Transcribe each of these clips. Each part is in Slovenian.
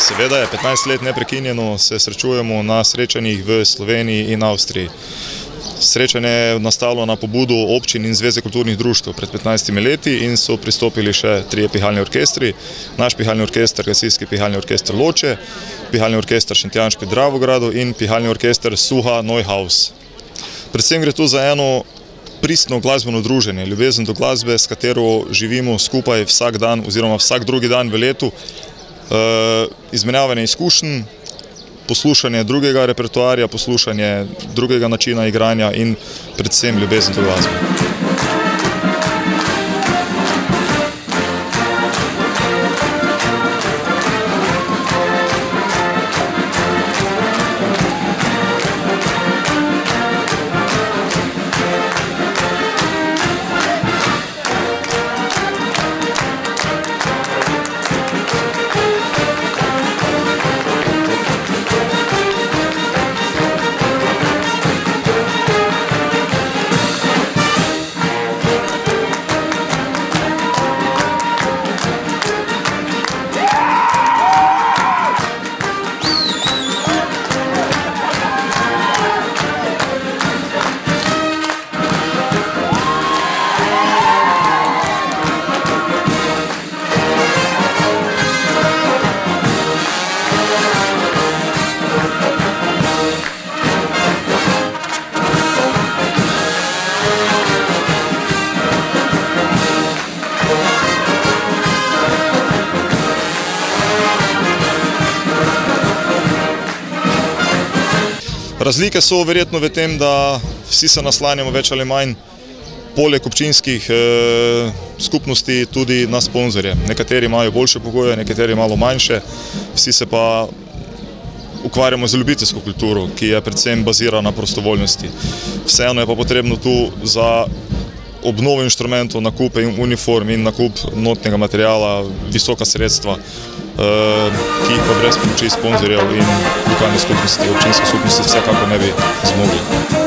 Seveda je 15 let neprekinjeno se srečujemo na srečanjih v Sloveniji in Avstriji. Srečanje je nastalo na pobudo občin in Zveze kulturnih društev pred 15 leti in so pristopili še 3 pihalni orkestri. Naš pihalni orkester, Gasilski pihalni orkester Loče, pihalni orkester Šentjanž pri Dravogradu in pihalni orkester Suha Neuhaus. Predvsem gre tu za eno pristno glasbeno druženje, ljubezen do glasbe, s katero živimo skupaj vsak dan oziroma vsak drugi dan v letu. Izmenjavanje izkušenj, poslušanje drugega repertoarja, poslušanje drugega načina igranja in predvsem ljubezen do glasbe. Razlike so verjetno v tem, da vsi se naslanjamo več ali manj poleg občinskih skupnosti tudi na sponzorje. Nekateri imajo boljše pogoje, nekateri malo manjše, vsi se pa ukvarjamo z ljubiteljsko kulturo, ki je predvsem bazirana na prostovoljnosti. Vseeno je pa potrebno tu za obnovo inštrumentov, nakup uniform in nakup notnega materiala visoka sredstva, ki jih pa brez pomoči sponzorjev in lokalne skupnosti, občinske skupnosti vsekako ne bi zmogli.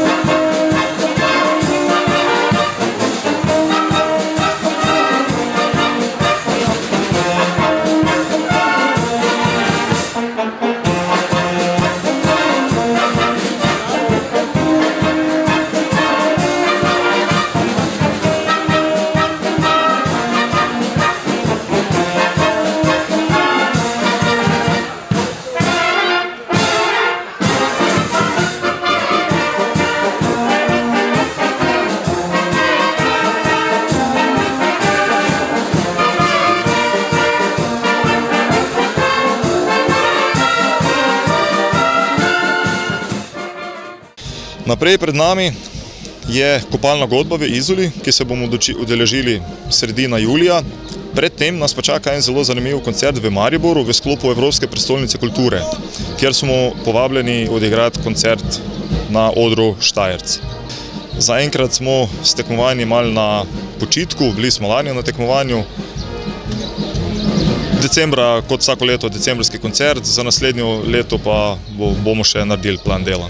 Naprej pred nami je kopalna godba v Izoli, ki se bomo udeležili sredina julija. Predtem nas pa čaka en zelo zanimiv koncert v Mariboru v sklopu Evropske prestolnice kulture, kjer smo povabljeni odigrati koncert na odru Štajerc. Zaenkrat smo s tekmovanji malo na počitku, bili smo lani na tekmovanju. Decembra, kot vsako leto, decembrski koncert, za naslednjo leto pa bomo še naredili plan dela.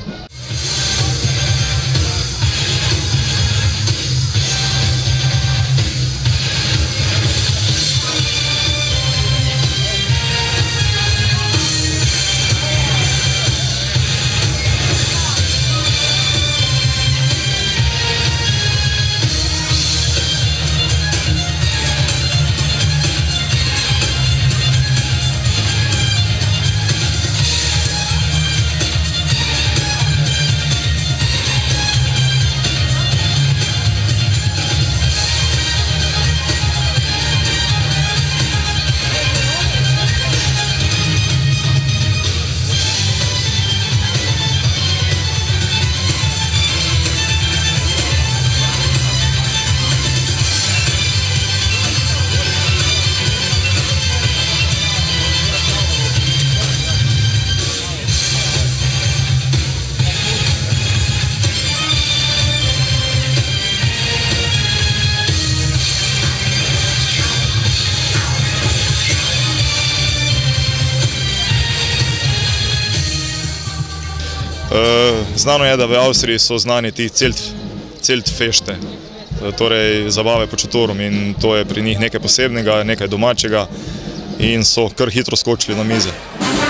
Znano je, da v Avstriji so znani ti Zeltfeste, torej zabave pod šotorom, in to je pri njih nekaj posebnega, nekaj domačega in so kar hitro skočili na mize.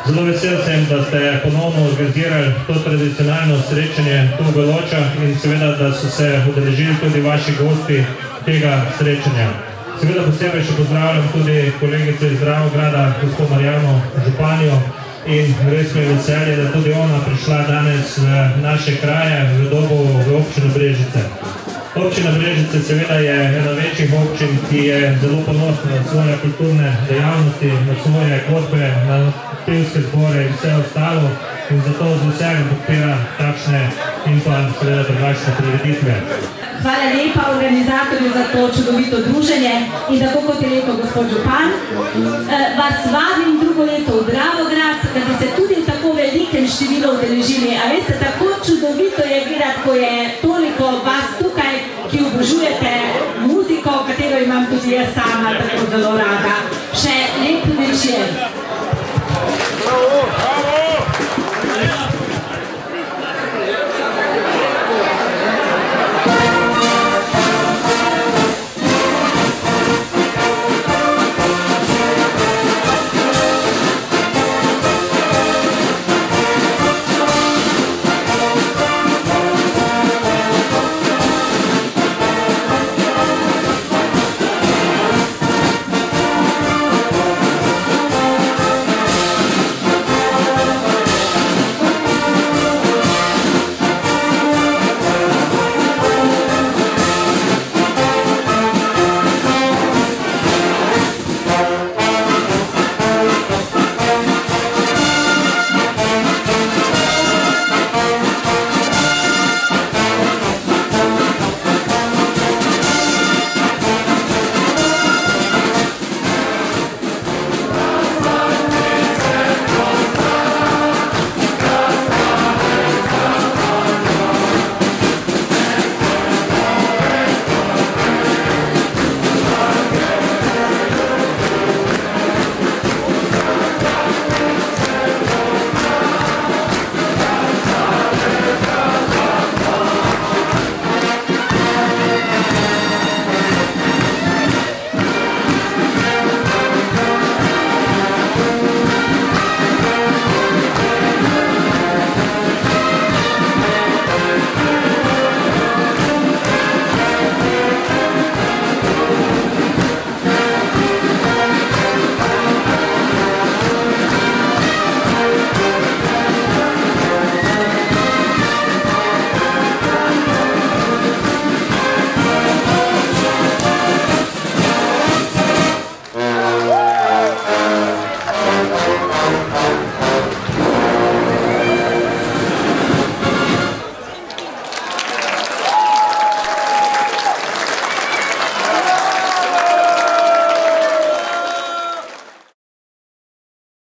Zelo vesel sem, da ste ponovno organizirali to tradicionalno srečanje tu v Ločah in seveda, da so se udeležili tudi vaši gosti tega srečanja. Seveda posebej še pozdravljam tudi kolegice iz Dravograda, gospod Marjano Županjo, in res me veselje, da tudi ona prišla danes v naše kraje, v Dobovo, v občino Brežice. Občina Brežice seveda je ena večjih občin, ki je zelo ponosna na svoje kulturne dejavnosti, na svoje godbe, na pevske zbore in vse ostalo in zato z veseljem podpira takšne in pa seveda drugačne prireditve. Hvala lepa organizatorju za to čudovito druženje in tako kot je rekel gospod župan, vas vabim drugo leto v Dravograd, da bi se tudi v tako velikem številu udeležili. A veste, tako čudovito je gledati, ko je toliko vas tukaj, ki obožujete muziko, katero imam tudi jaz sama tako zelo rada. Še lep večer.